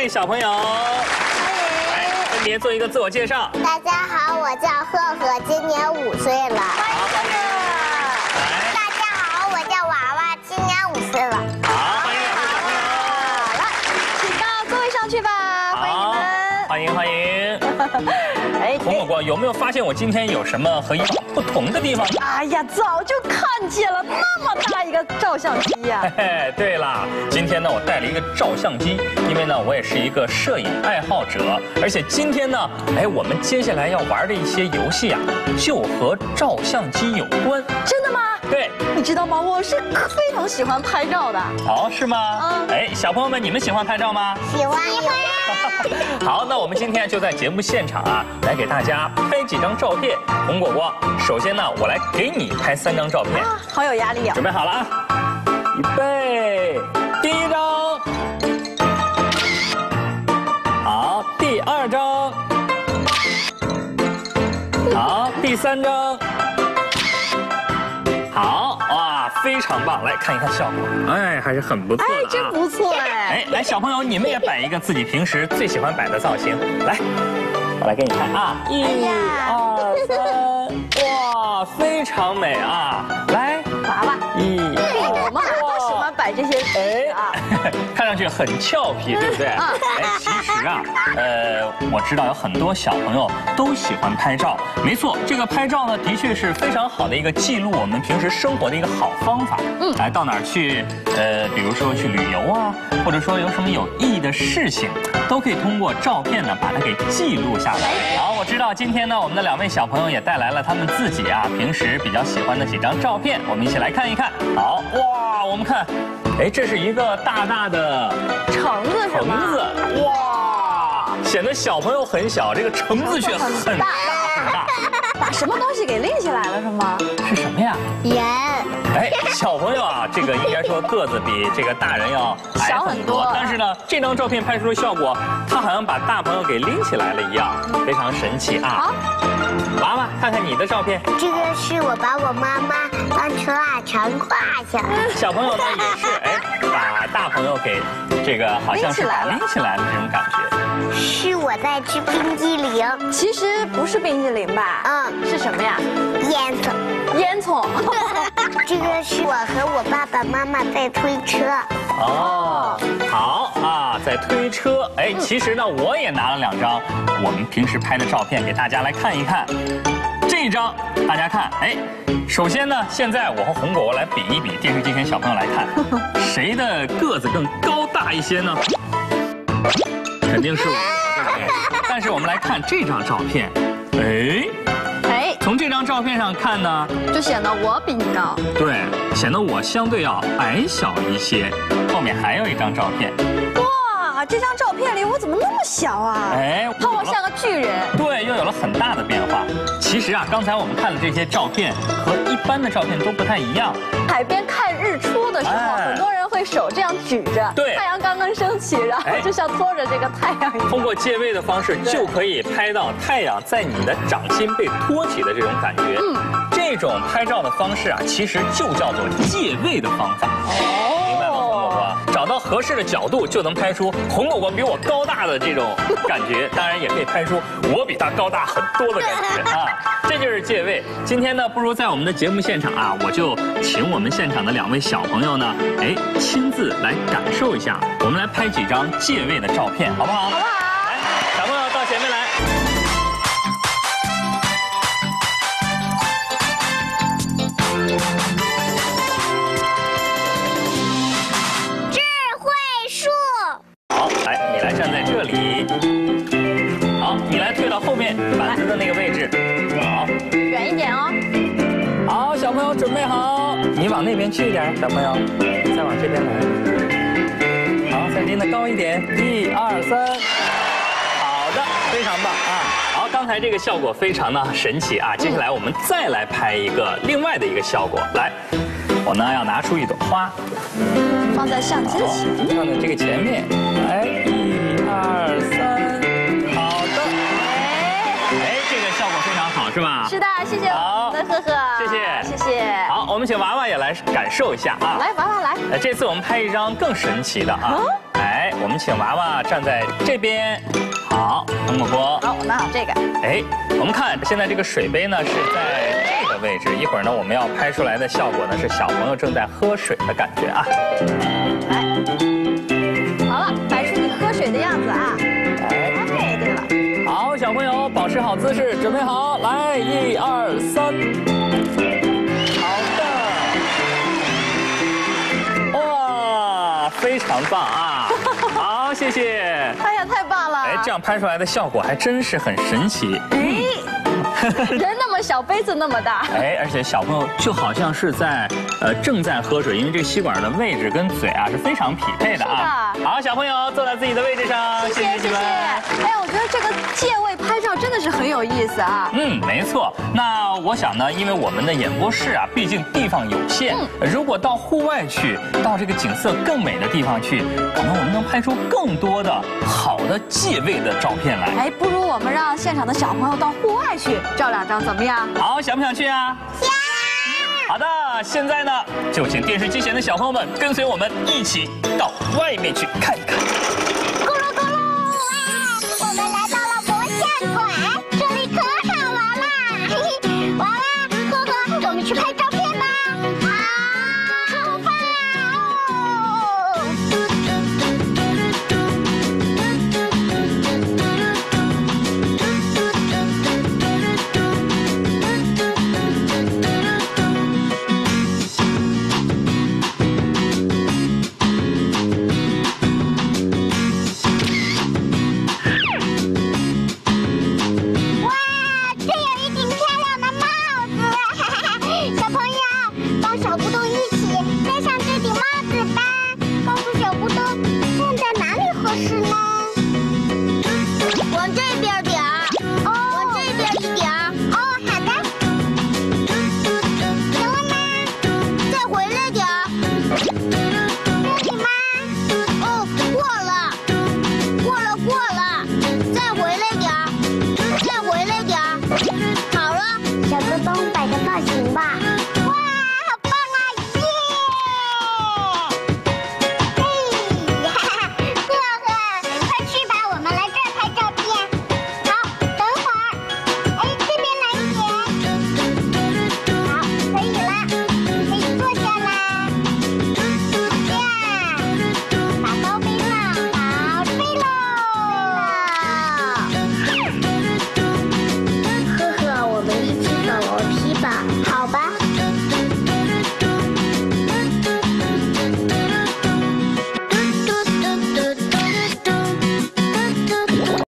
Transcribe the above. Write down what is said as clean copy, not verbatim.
位小朋友，来分别做一个自我介绍。 大家好，我叫赫赫，今年5岁了。 欢迎赫赫。 大家好，我叫娃娃，今年5岁了。 好，欢迎两位小朋友。 来，请到座位上去吧，欢迎你们。 欢迎欢迎。 哎， 红果果，有没有发现我今天有什么和以往不同的地方？ 哎呀，早就看见了，那么大一个照相机呀！ 嘿嘿，对啦，今天呢我带了一个照相机，因为呢我也是一个摄影爱好者，而且今天呢，我们接下来要玩的一些游戏啊，就和照相机有关。 真的吗？ 对， 你知道吗？我是非常喜欢拍照的。 哦，是吗？小朋友们，你们喜欢拍照吗？ 喜欢。 好，那我们今天就在节目现场啊，来给大家拍几张照片。红果果，首先呢，我来给你拍3张照片。 好有压力啊！ 准备好了啊，预备，第1张，好，第2张，好，第3张，好，哇，非常棒！来看一看效果，还是很不错的啊。 真不错哎！ 来，小朋友，你们也摆一个自己平时最喜欢摆的造型，来，我来给你看啊，1、2、3，哇，非常美啊！来， 娃娃 1。 我们都喜欢摆这些啊， 看上去很俏皮，对不对？其实啊，我知道有很多小朋友都喜欢拍照。没错，这个拍照呢，的确是非常好的一个记录我们平时生活的一个好方法。来到哪儿去，比如说去旅游啊，或者说有什么有意义的事情，都可以通过照片呢把它给记录下来。好，我知道今天呢，我们的2位小朋友也带来了他们自己啊平时比较喜欢的几张照片，我们一起来看一看。好，哇，我们看。这是一个大大的橙子是吗？ 橙子，哇，显得小朋友很小，这个橙子却很大很大。 把什么东西给拎起来了是吗？ 是什么呀？ 人。 小朋友啊，这个应该说个子比这个大人要矮很多，但是呢，这张照片拍出的效果，他好像把大朋友给拎起来了一样，非常神奇啊！好，娃娃，看看你的照片。 这个是我把我妈妈当成腊肠挎下来。 小朋友呢也是把大朋友给这个好像是拎起来了这种感觉。 是我在吃冰激凌。 其实不是冰激凌吧？是什么呀？ 烟囱。 烟囱。 这个是我和我爸爸妈妈在推车。 哦，好啊，在推车。其实呢，我也拿了2张我们平时拍的照片给大家来看一看。这一张大家看，首先呢，现在我和红果果来比一比，电视机前小朋友来看，谁的个子更高大一些呢？肯定是我，对不对？但是我们来看这张照片，从这张照片上看呢， 就显得我比你高。 对，显得我相对要矮小一些。后面还有一张照片。 哇，这张照片里我怎么那么小啊？看我像个巨人。 对，又有了很大的变化。其实啊，刚才我们看的这些照片和一般的照片都不太一样。 海边看日出的时候，很多人会手这样举着， 对， 太阳刚刚升起，然后就像拖着这个太阳一样。 通过借位的方式，就可以拍到太阳在你的掌心被托起的这种感觉。这种拍照的方式啊，其实就叫做借位的方法。明白吗，红果果？找到合适的角度，就能拍出红果果比我高大的这种感觉，当然也可以拍出我比他高大很多的感觉啊。这就是借位。今天呢，不如在我们的节目现场啊，我就请我们现场的2位小朋友呢，亲自来感受一下。我们来拍几张借位的照片，好不好？ 好不好？ 来，小朋友到前面来。 智慧树。 好，来，你来站在这里。好，你来退到后面板子的那个位置。好， 远一点哦。 好，小朋友准备好，你往那边去一点，小朋友，再往这边来。好，再拎得高一点。1、2、3。好的，非常棒啊！好，刚才这个效果非常的神奇啊。接下来我们再来拍一个另外的一个效果。来，我呢要拿出一朵花， 放在相机前， 放在这个前面。来，1、2、3。好的。这个效果非常好，是吧？ 是的，谢谢我们的赫赫， 谢谢， 谢谢。 好，我们请娃娃也来感受一下啊。 来，娃娃来。 这次我们拍一张更神奇的啊。 我们请娃娃站在这边。好，红果果。 好，我拿好这个。 哎，我们看现在这个水杯呢是在这个位置，一会儿呢我们要拍出来的效果呢是小朋友正在喝水的感觉啊。 来，好了，摆出你喝水的样子啊。哎，对了。 好，小朋友保持好姿势，准备好，来，1、2、3。非常棒啊！好，谢谢。 哎呀，太棒了！ 哎，这样拍出来的效果还真是很神奇。 人那么小，杯子那么大。 哎，而且小朋友就好像是在正在喝水，因为这个吸管的位置跟嘴啊是非常匹配的啊。好，小朋友坐在自己的位置上，谢谢你们。 哎，我觉得这个借位拍照真的是很有意思啊。 没错。那我想呢，因为我们的演播室啊，毕竟地方有限，如果到户外去，到这个景色更美的地方去，可能我们能拍出更多的好的借位的照片来。 哎，不如我们让现场的小朋友到户外去照2张，怎么样？ 好，想不想去啊？ 想。 好的，现在呢，就请电视机前的小朋友们跟随我们一起到外面去看一看。